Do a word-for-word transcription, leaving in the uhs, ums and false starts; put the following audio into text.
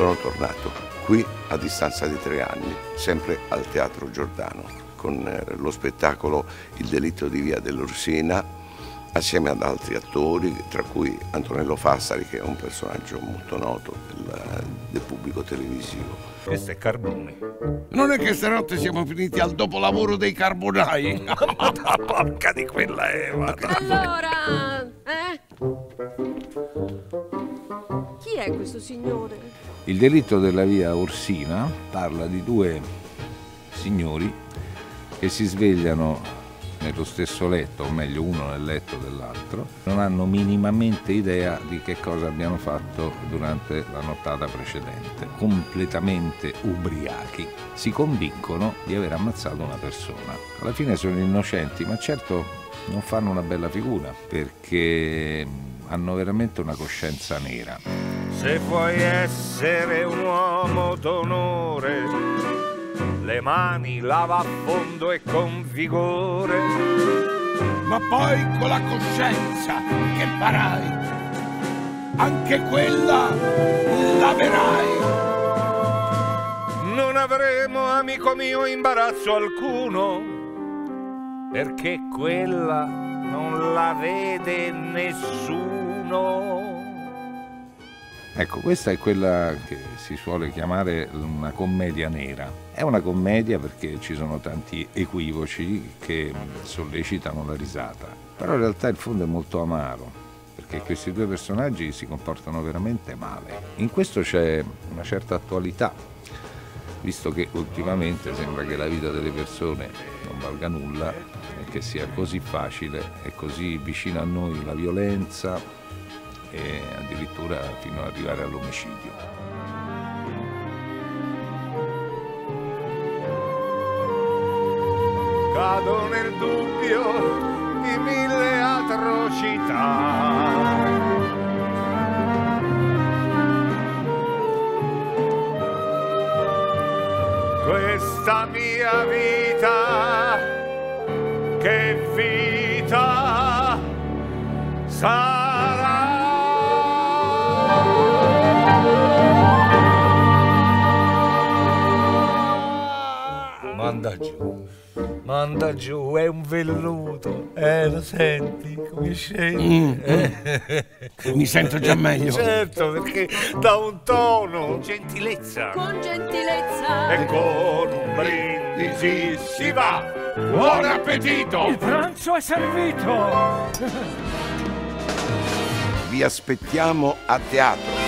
sono tornato qui a distanza di tre anni, sempre al Teatro Giordano, con lo spettacolo Il delitto di Via dell'Orsina, assieme ad altri attori, tra cui Antonello Fassari, che è un personaggio molto noto del, del pubblico televisivo. Questo è Carbone. Non è che stanotte siamo finiti al dopolavoro dei carbonai? Ma la porca di quella Eva! Allora, eh? Chi è questo signore? Il delitto della Via Orsina parla di due signori che si svegliano nello stesso letto, o meglio uno nel letto dell'altro, non hanno minimamente idea di che cosa abbiano fatto durante la nottata precedente. Completamente ubriachi, si convincono di aver ammazzato una persona. Alla fine sono innocenti, ma certo non fanno una bella figura, perché hanno veramente una coscienza nera. Se vuoi essere un uomo d'onore, le mani lava a fondo e con vigore. Ma poi con la coscienza che farai, anche quella laverai. Non avremo, amico mio, imbarazzo alcuno, perché quella non la vede nessuno. Ecco, questa è quella che si suole chiamare una commedia nera. È una commedia perché ci sono tanti equivoci che sollecitano la risata. Però in realtà il fondo è molto amaro, perché questi due personaggi si comportano veramente male. In questo c'è una certa attualità, visto che ultimamente sembra che la vita delle persone non valga nulla e che sia così facile e così vicino a noi la violenza, e addirittura fino ad arrivare all'omicidio. Cado nel dubbio di mille atrocità. Questa mia vita, che vita sarà? Manda giù, manda giù, è un velluto, eh, lo senti come scende? Mm, eh? Mi sento già meglio. Certo, perché dà un tono, gentilezza. Con gentilezza. E con un brindisi si va. Buon appetito! Il pranzo è servito! Vi aspettiamo a teatro.